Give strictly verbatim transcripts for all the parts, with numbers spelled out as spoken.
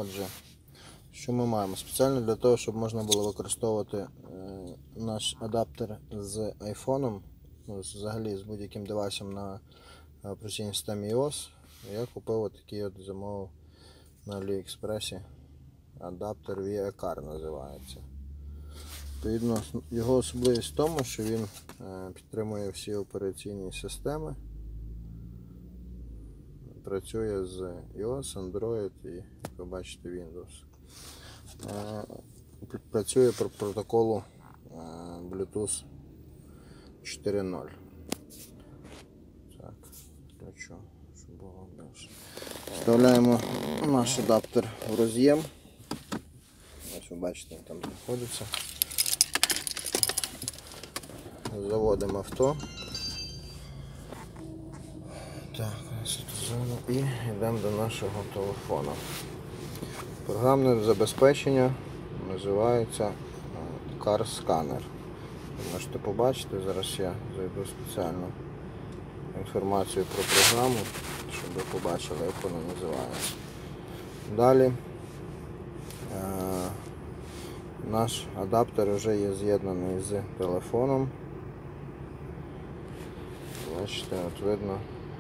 Отже, що ми маємо? Спеціально для того, щоб можна було використовувати е, наш адаптер з айфоном, ну, взагалі з будь-яким девайсом на операційній системі iOS, я купив отакий от, замовив на Аліекспресі адаптер ві ей Car називається. Відповідно, його особливість в тому, що він е, підтримує всі операційні системи. Працює з iOS, Android і, як ви бачите, Windows. Працює по протоколу Bluetooth чотири нуль. Так, включу, щоб було більше. Вставляємо наш адаптер в роз'єм. Ось ви бачите, він там знаходиться. Заводимо авто. Так, і йдемо до нашого телефона. Програмне забезпечення називається Car Scanner. Ви можете побачити, зараз я зайду спеціальну інформацію про програму, щоб ви побачили, як вона називається. Далі е наш адаптер вже є з'єднаний з телефоном. Бачите, от видно.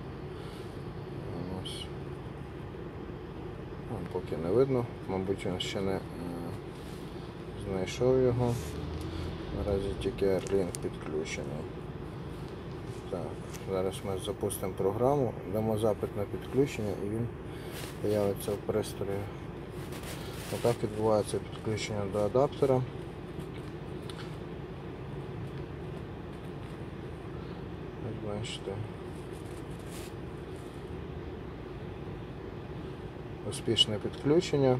Поки не видно, мабуть, він ще не е, знайшов його. Наразі тільки AirLink підключений. Так, зараз ми запустимо програму, дамо запит на підключення і він з'явиться в пристрої. Отак відбувається підключення до адаптера. Як бачите, успішне підключення.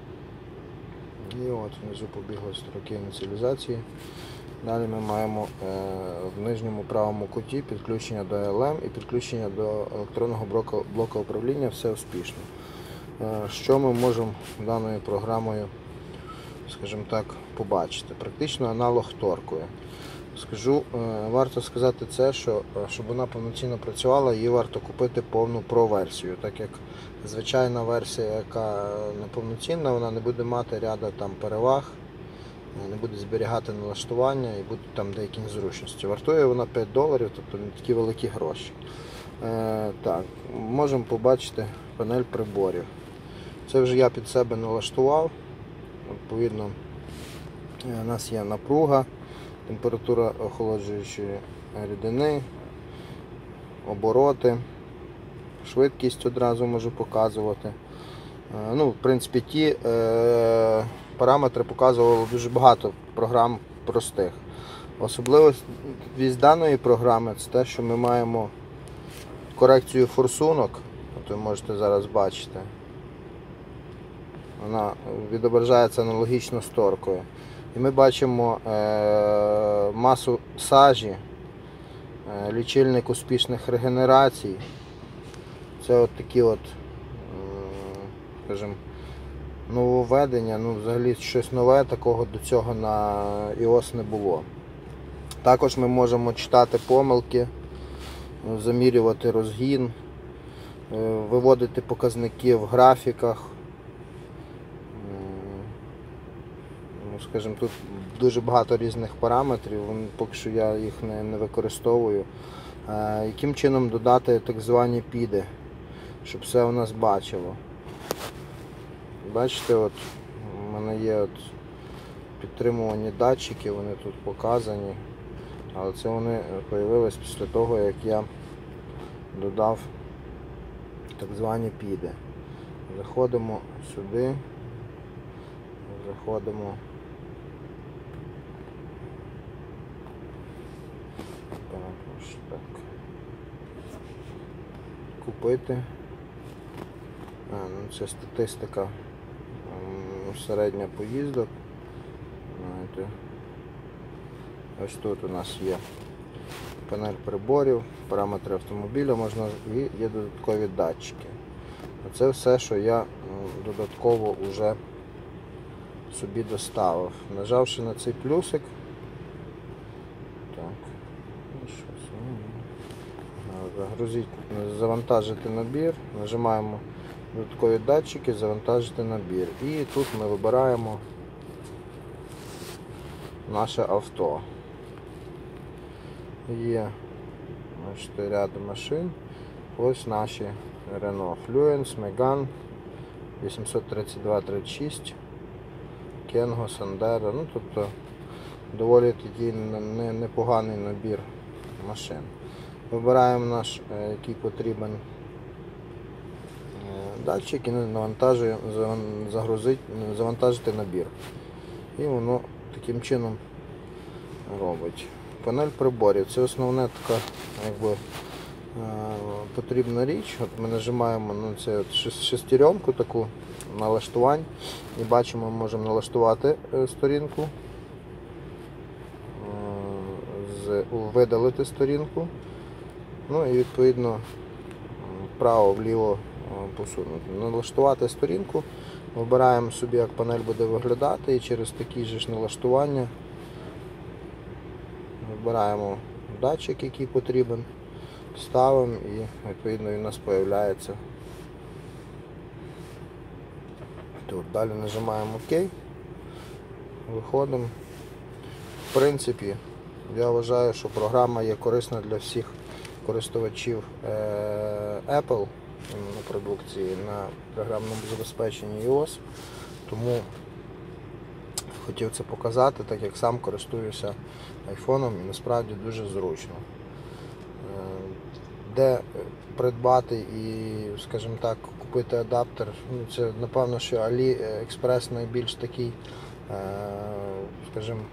І от внизу побігли строки ініціалізації. Далі ми маємо е, в нижньому правому куті підключення до ел ем і підключення до електронного блоку, блоку управління. Все успішно. Е, що ми можемо даною програмою, скажімо так, побачити? Практично аналог торкою. Скажу, е, варто сказати це, що щоб вона повноцінно працювала, її варто купити повну Pro-версію, так як звичайна версія, яка неповноцінна, вона не буде мати ряду там переваг, не буде зберігати налаштування і будуть там деякі незручності. Вартує вона п'ять доларів, тобто не такі великі гроші. Е, так, можемо побачити панель приборів. Це вже я під себе налаштував. Відповідно, у нас є напруга, температура охолоджуючої рідини, обороти, швидкість одразу можу показувати. Ну, в принципі, ті е, параметри показувало дуже багато програм простих. Особливість даної програми це те, що ми маємо корекцію форсунок, от ви можете зараз бачити. Вона відображається аналогічно з торкою. І ми бачимо е, масу сажі, е, лічильник успішних регенерацій. Це от такі от, скажімо, нововведення, ну взагалі щось нове, такого до цього на iOS не було. Також ми можемо читати помилки, замірювати розгін, виводити показники в графіках. Скажімо, тут дуже багато різних параметрів, поки що я їх не, не використовую. Е, яким чином додати так звані піди, щоб все у нас бачило. Бачите, от у мене є от підтримувані датчики, вони тут показані, але це вони з'явились після того, як я додав так звані піди. Заходимо сюди, заходимо. Так. Купити. А, ну це статистика середня поїздок. Знаєте. Ось тут у нас є панель приборів, параметри автомобіля, можна, і є додаткові датчики. Це все, що я додатково вже собі доставив. Нажавши на цей плюсик, загрузити, завантажити набір, нажимаємо додаткові датчики, завантажити набір. І тут ми вибираємо наше авто. Є, бачите, ряд машин. Ось наші Renault Fluence, Megane, вісімсот тридцять два тридцять шість, Kengo, Sandero. Ну, тобто доволі такий непоганий набір машин. Вибираємо наш, який потрібен датчик і навантажуємо, загрузити, завантажити набір. І воно таким чином робить. Панель приборів. Це основна така, якби, потрібна річ. От ми нажимаємо на цю шестеренку таку налаштувань і бачимо, ми можемо налаштувати сторінку, видалити сторінку, ну і відповідно вправо-вліво посунути. Налаштувати сторінку, вибираємо собі, як панель буде виглядати, і через такі ж налаштування вибираємо датчик, який потрібен, ставимо і відповідно він у нас з'являється тут. Далі нажимаємо ОК, виходимо. В принципі, я вважаю, що програма є корисна для всіх користувачів Apple на продукції на програмному забезпеченні iOS, тому хотів це показати, так як сам користуюся айфоном і насправді дуже зручно. Де придбати і, скажімо так, купити адаптер, ну, це напевно, що AliExpress найбільш такий, скажімо,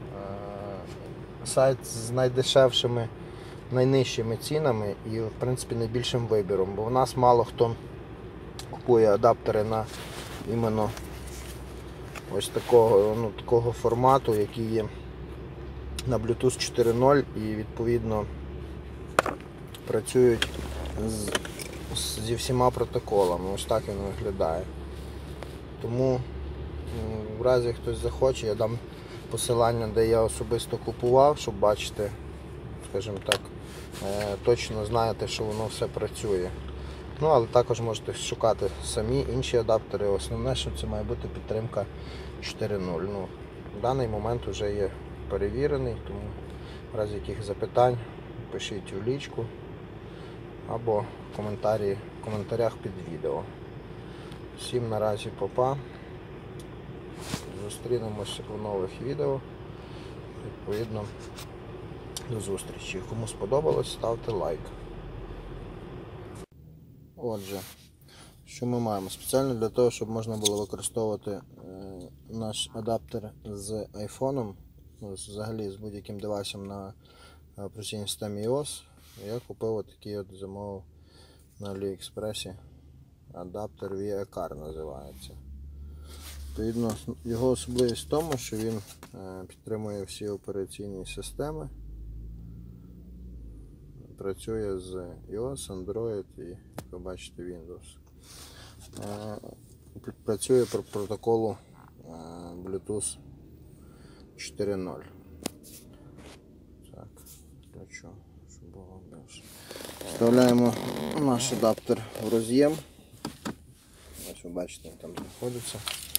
сайт з найдешевшими, найнижчими цінами і, в принципі, найбільшим вибіром, бо в нас мало хто купує адаптери на іменно ось такого, ну, такого формату, який є на Bluetooth чотири нуль і відповідно працюють з, зі всіма протоколами. Ось так він виглядає. Тому в разі хтось захоче, я дам посилання, де я особисто купував, щоб бачити, скажімо так, точно знаєте, що воно все працює. Ну, але також можете шукати самі інші адаптери. Основне, що це має бути підтримка чотири нуль. Ну, в даний момент вже є перевірений, тому в разі яких запитань пишіть у лічку або в коментарі, в коментарях під відео. Всім наразі па-па. Зустрінемося у нових відео. Відповідно, до зустрічі. Кому сподобалось, ставте лайк. Отже, що ми маємо? Спеціально для того, щоб можна було використовувати е, наш адаптер з айфоном, ну, взагалі з будь-яким девайсом на операційній системі iOS, я купив отакий от, замовив на AliExpress адаптер ві ей Car називається. Відповідно, його особливість в тому, що він е, підтримує всі операційні системи. Працює з iOS, Android і, як ви бачите, Windows. Працює по протоколу Bluetooth чотири нуль. Так, включу, щоб було більше. Вставляємо наш адаптер в роз'єм. Ось ви бачите, він там знаходиться.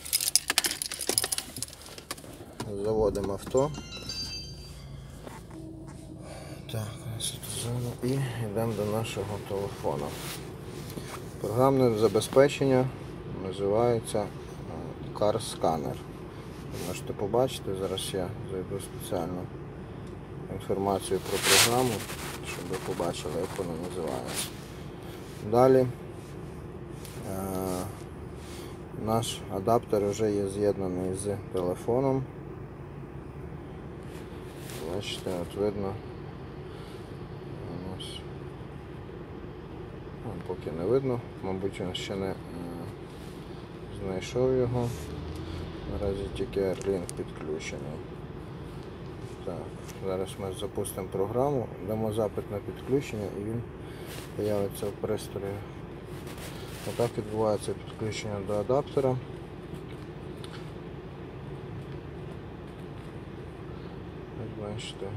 Заводимо авто. Так, і йдемо до нашого телефону. Програмне забезпечення називається Car Scanner. Ви можете побачити, зараз я зайду спеціально інформацію про програму, щоб ви побачили, як вона називається. Далі е наш адаптер вже є з'єднаний з телефоном. Бачите, от видно. Поки не видно, мабуть, він ще не е, знайшов його. Наразі тільки AirLink підключений. Так, зараз ми запустимо програму, дамо запит на підключення і він з'явиться в пристрої. Отак відбувається підключення до адаптера. Як бачите,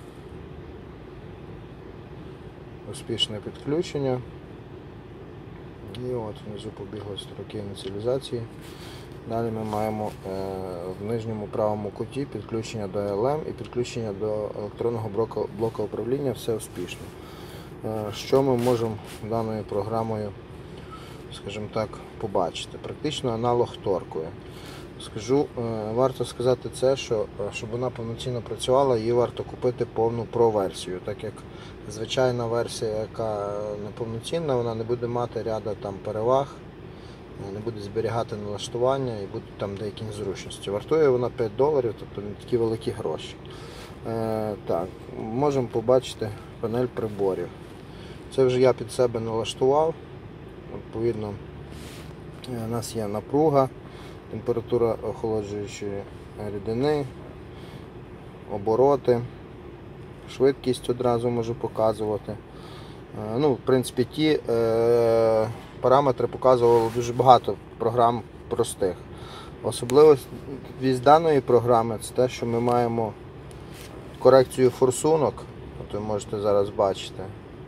успішне підключення. І от внизу побігли строки ініціалізації. Далі ми маємо е, в нижньому правому куті підключення до ел ем і підключення до електронного блоку, блоку управління. Все успішно. Е, що ми можемо даною програмою, скажімо так, побачити? Практично аналог торкою. Скажу, е, варто сказати це, що щоб вона повноцінно працювала, її варто купити повну Pro-версію, так як звичайна версія, яка неповноцінна, вона не буде мати ряду там переваг, не буде зберігати налаштування і будуть там деякі незручності. Вартує вона п'ять доларів, тобто не такі великі гроші. Е, так, можемо побачити панель приборів. Це вже я під себе налаштував. Відповідно, у нас є напруга, температура охолоджуючої рідини, обороти, швидкість одразу можу показувати. Е, ну, в принципі, ті е, параметри показувало дуже багато програм простих. Особливість даної програми це те, що ми маємо корекцію форсунок, от ви можете зараз бачити.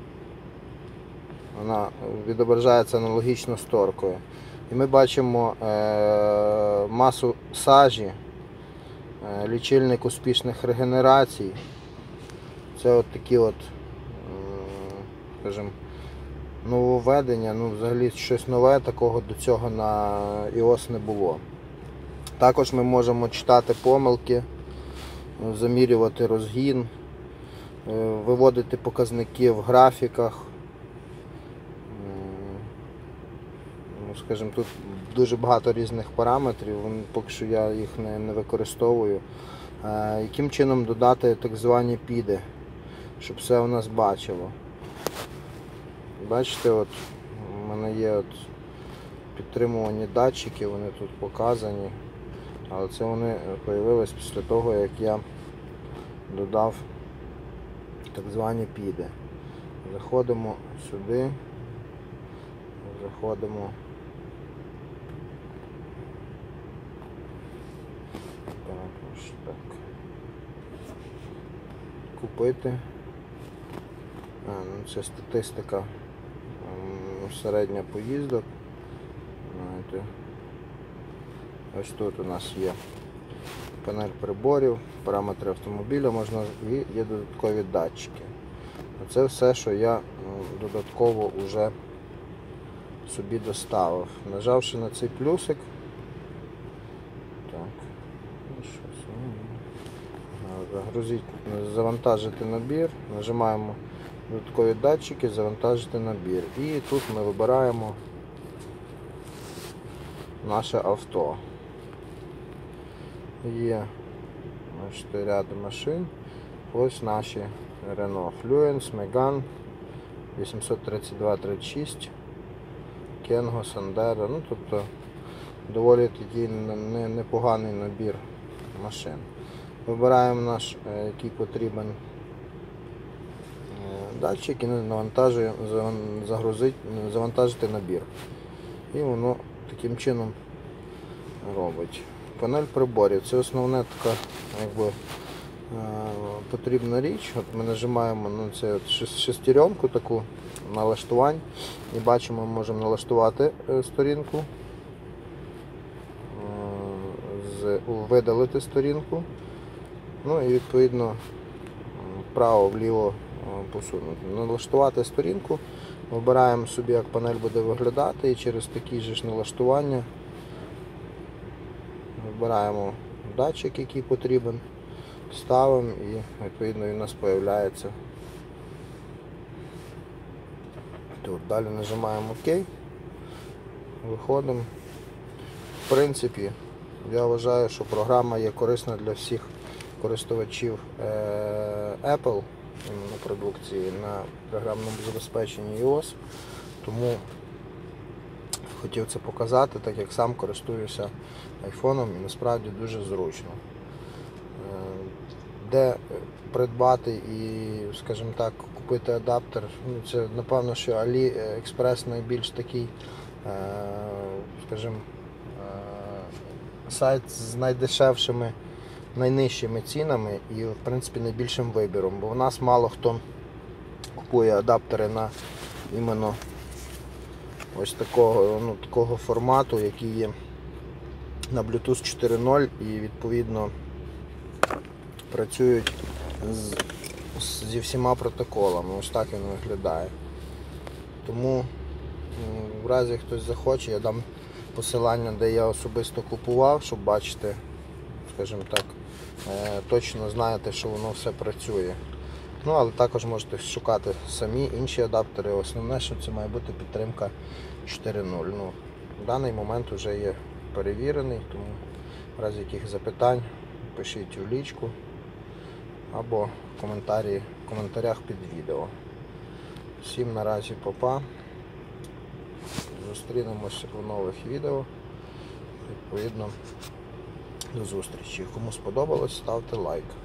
Вона відображається аналогічно з торкою. І ми бачимо е, масу сажі, е, лічильник успішних регенерацій. Це от такі от, е, скажімо, нововведення, ну взагалі щось нове, такого до цього на ай о ес не було. Також ми можемо читати помилки, замірювати розгін, виводити показники в графіках. Ну, скажімо, тут дуже багато різних параметрів, поки що я їх не, не використовую. Яким чином додати так звані піди, щоб все у нас бачило. Бачите, от у мене є от підтримувані датчики, вони тут показані, але це вони з'явились після того, як я додав так звані піди. Заходимо сюди, заходимо, так, купити. А, ну це статистика середня поїздок. Знаєте, ось тут у нас є панель приборів, параметри автомобіля, можна, і є додаткові датчики. Це все, що я додатково вже собі доставив. Нажавши на цей плюсик, так, загрузити, завантажити набір, нажимаємо додаткові датчики, завантажити набір. І тут ми вибираємо наше авто. Є бачите, ряд машин. Ось наші Renault Fluence, Megane, вісімсот тридцять два тридцять шість, Kengo, Sandero. Ну, тобто доволі такий непоганий набір машин. Вибираємо наш, який потрібен датчик і навантажуємо, загрузити, завантажити набір. І воно таким чином робить. Панель приборів. Це основна така якби, потрібна річ. От ми нажимаємо на цю шестеренку таку налаштувань і бачимо, ми можемо налаштувати сторінку, видалити сторінку, ну і відповідно вправо-вліво посунути. Налаштувати сторінку, вибираємо собі, як панель буде виглядати, і через такі ж налаштування вибираємо датчик, який потрібен, ставимо і відповідно він у нас з'являється. Тут далі нажимаємо ОК, виходимо. В принципі, я вважаю, що програма є корисна для всіх користувачів Apple на продукції, на програмному забезпеченні ай о ес, тому хотів це показати, так як сам користуюся айфоном і насправді дуже зручно. Де придбати і, скажімо так, купити адаптер, ну, це напевно, що AliExpress найбільш такий, скажімо, сайт з найдешевшими, найнижчими цінами і, в принципі, найбільшим вибіром, бо в нас мало хто купує адаптери на іменно ось такого, ну, такого формату, який є на Bluetooth чотири нуль і відповідно працюють з, з, зі всіма протоколами. Ось так він виглядає. Тому в разі хтось захоче, я дам посилання, де я особисто купував, щоб бачити, скажімо так, точно знаєте, що воно все працює. Ну, але також можете шукати самі інші адаптери. Основне, що це має бути підтримка чотири нуль. Ну, в даний момент вже є перевірений, тому в разі яких запитань пишіть у лічку або в коментарі, в коментарях під відео. Всім наразі па-па. Зустрінемося в нових відео. Відповідно, до зустрічі. Кому сподобалось, ставте лайк.